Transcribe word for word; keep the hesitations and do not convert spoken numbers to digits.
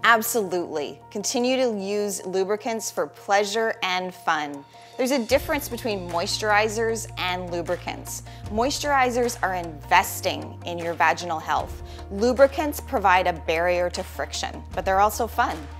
Absolutely. Continue to use lubricants for pleasure and fun. There's a difference between moisturizers and lubricants. Moisturizers are investing in your vaginal health. Lubricants provide a barrier to friction, but they're also fun.